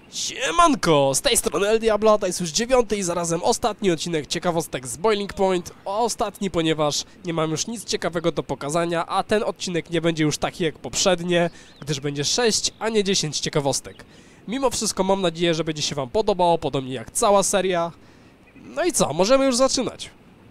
Siemanko, z tej strony El Diablo, to jest już 9. i zarazem ostatni odcinek ciekawostek z Boiling Point. Ostatni, ponieważ nie mam już nic ciekawego do pokazania, a ten odcinek nie będzie już taki jak poprzednie, gdyż będzie 6, a nie 10 ciekawostek. Mimo wszystko mam nadzieję, że będzie się wam podobało, podobnie jak cała seria. No i co, możemy już zaczynać.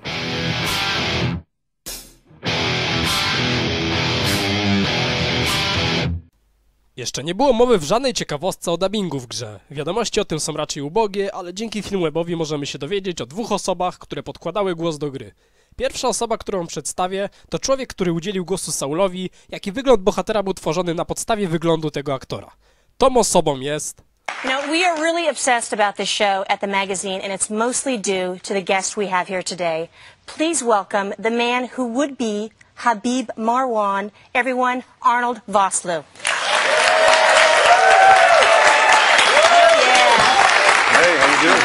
Jeszcze nie było mowy w żadnej ciekawostce o dubbingu w grze. Wiadomości o tym są raczej ubogie, ale dzięki Filmwebowi możemy się dowiedzieć o dwóch osobach, które podkładały głos do gry. Pierwsza osoba, którą przedstawię, to człowiek, który udzielił głosu Saulowi, jak i wygląd bohatera był tworzony na podstawie wyglądu tego aktora. Tą osobą jest... Now, we are really obsessed about this show at the magazine, and it's mostly due to the guest we have here today. Please welcome the man who would be Habib Marwan, everyone, Arnold Vosloo. Hey, how you doing?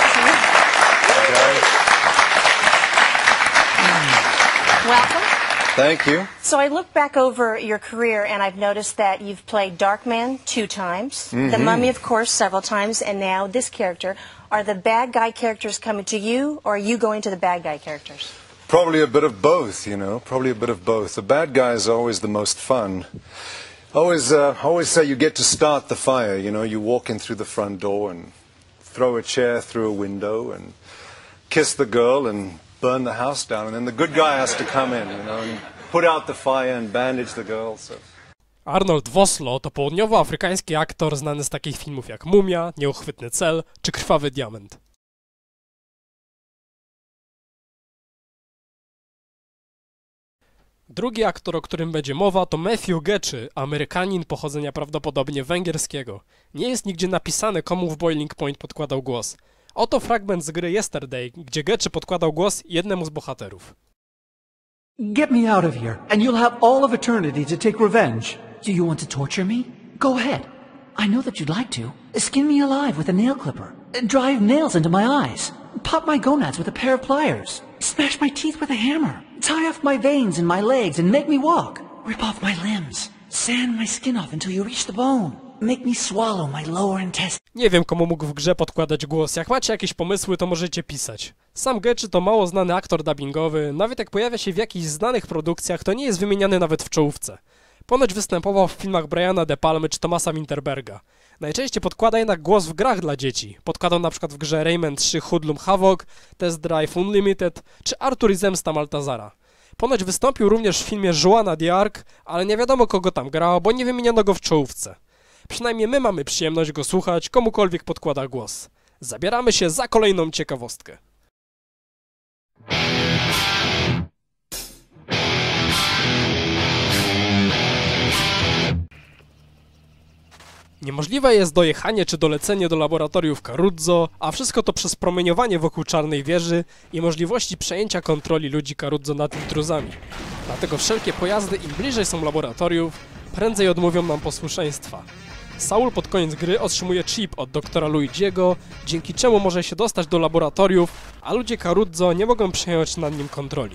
Welcome. Thank you. So I looked back over your career, and I've noticed that you've played Darkman 2 times, the Mummy, of course, several times, and now this character. Are the bad guy characters coming to you, or are you going to the bad guy characters? Probably a bit of both, you know. Probably a bit of both. The bad guy is always the most fun. Always say you get to start the fire. You know, you walk in through the front door and throw a chair through a window and kiss the girl and burn the house down, and then the good guy has to come in, you know, and put out the fire and bandage the girl. So. Arnold Vosloo to południowoafrykański aktor znany z takich filmów jak Mumia, Nieuchwytny cel czy Krwawy diament. Drugi aktor, o którym będzie mowa, to Matthew Getty, Amerykanin pochodzenia prawdopodobnie węgierskiego. Nie jest nigdzie napisane, komu w Boiling Point podkładał głos. Oto fragment z gry Yesterday, gdzie Getty podkładał głos jednemu z bohaterów. Get me out of here, and you'll have all of eternity to take revenge. Do you want to torture me? Go ahead. I know that you'd like to. Skin me alive with a nail clipper. Drive nails into my eyes. Pop my gonads with a pair of pliers. Smash my teeth with a hammer. Tie off my veins in my legs and make me walk. Rip off my limbs. Sand my skin off until you reach the bone. Make me swallow my lower intestine. Nie wiem, komu mógł w grze podkładać głos. Jak macie jakieś pomysły, to możecie pisać. Sam Getty to mało znany aktor dubbingowy. Nawet jak pojawia się w jakichś znanych produkcjach, to nie jest wymieniany nawet w czołówce. Ponoć występował w filmach Briana De Palmy czy Thomasa Winterberga. Najczęściej podkłada jednak głos w grach dla dzieci. Podkładał na przykład w grze Rayman 3 Hoodlum Havoc, Test Drive Unlimited czy Arthur i Zemsta Maltazara. Ponoć wystąpił również w filmie Joanna d'Arc, ale nie wiadomo kogo tam grał, bo nie wymieniono go w czołówce. Przynajmniej my mamy przyjemność go słuchać, komukolwiek podkłada głos. Zabieramy się za kolejną ciekawostkę. Niemożliwe jest dojechanie czy dolecenie do laboratoriów Caruzzo, a wszystko to przez promieniowanie wokół Czarnej Wieży i możliwości przejęcia kontroli ludzi Caruzzo nad intruzami. Dlatego wszelkie pojazdy, im bliżej są laboratoriów, prędzej odmówią nam posłuszeństwa. Saul pod koniec gry otrzymuje chip od doktora Luigiego, dzięki czemu może się dostać do laboratoriów, a ludzie Caruzzo nie mogą przejąć nad nim kontroli.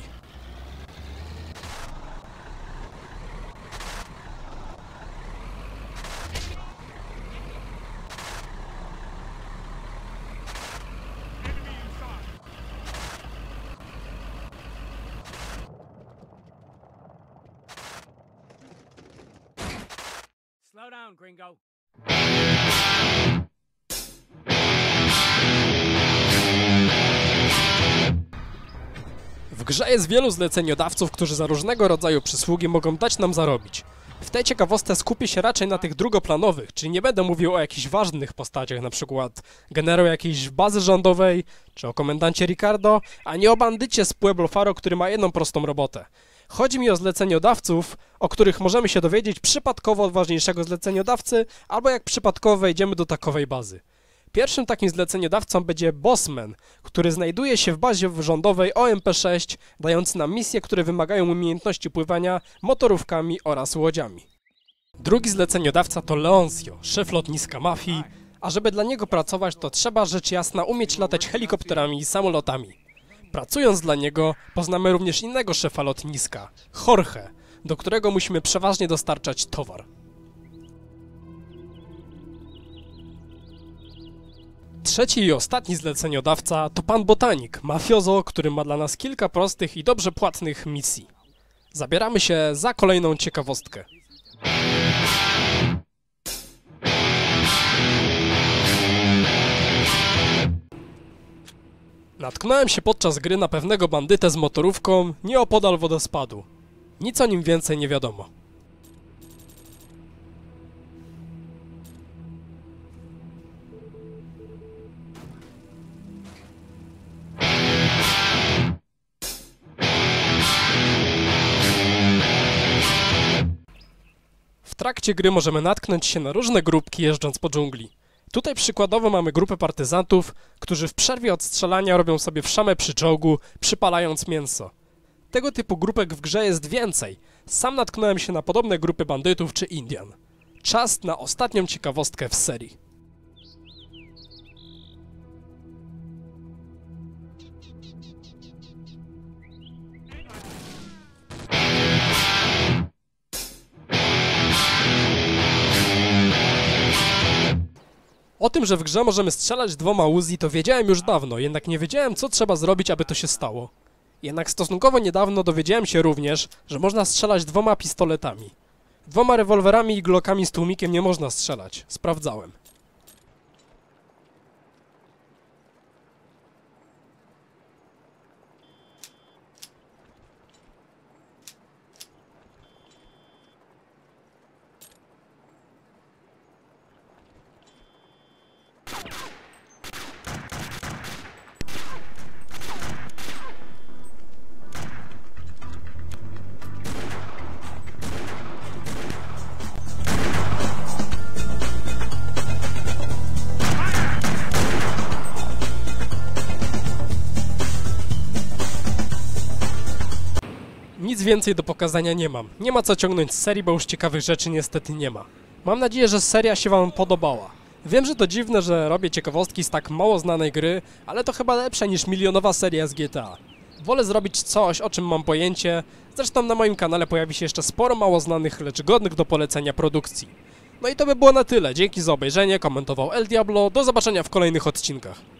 Slow down, gringo. W grze jest wielu zleceniodawców, którzy za różnego rodzaju przysługi mogą dać nam zarobić. W tej ciekawostce skupię się raczej na tych drugoplanowych, czyli nie będę mówił o jakichś ważnych postaciach, na przykład generał jakiejś bazy rządowej, czy o komendancie Ricardo, a nie o bandycie z Pueblo Faro, który ma jedną prostą robotę. Chodzi mi o zleceniodawców, o których możemy się dowiedzieć przypadkowo od ważniejszego zleceniodawcy, albo jak przypadkowo wejdziemy do takowej bazy. Pierwszym takim zleceniodawcą będzie Bossman, który znajduje się w bazie rządowej OMP-6, dający nam misje, które wymagają umiejętności pływania motorówkami oraz łodziami. Drugi zleceniodawca to Leoncio, szef lotniska mafii, a żeby dla niego pracować, to trzeba rzecz jasna umieć latać helikopterami i samolotami. Pracując dla niego, poznamy również innego szefa lotniska, Jorge, do którego musimy przeważnie dostarczać towar. Trzeci i ostatni zleceniodawca to pan Botanik, mafiozo, który ma dla nas kilka prostych i dobrze płatnych misji. Zabieramy się za kolejną ciekawostkę. Natknąłem się podczas gry na pewnego bandytę z motorówką nieopodal wodospadu. Nic o nim więcej nie wiadomo. W trakcie gry możemy natknąć się na różne grupki jeżdżąc po dżungli. Tutaj przykładowo mamy grupę partyzantów, którzy w przerwie od strzelania robią sobie wszamę przy czołgu, przypalając mięso. Tego typu grupek w grze jest więcej. Sam natknąłem się na podobne grupy bandytów czy Indian. Czas na ostatnią ciekawostkę w serii. O tym, że w grze możemy strzelać dwoma Uzi, to wiedziałem już dawno, jednak nie wiedziałem, co trzeba zrobić, aby to się stało. Jednak stosunkowo niedawno dowiedziałem się również, że można strzelać dwoma pistoletami. Dwoma rewolwerami i glockami z tłumikiem nie można strzelać. Sprawdzałem. Nic więcej do pokazania nie mam. Nie ma co ciągnąć z serii, bo już ciekawych rzeczy niestety nie ma. Mam nadzieję, że seria się wam podobała. Wiem, że to dziwne, że robię ciekawostki z tak mało znanej gry, ale to chyba lepsze niż milionowa seria z GTA. Wolę zrobić coś, o czym mam pojęcie. Zresztą na moim kanale pojawi się jeszcze sporo mało znanych, lecz godnych do polecenia produkcji. No i to by było na tyle. Dzięki za obejrzenie. Komentował El Diablo. Do zobaczenia w kolejnych odcinkach.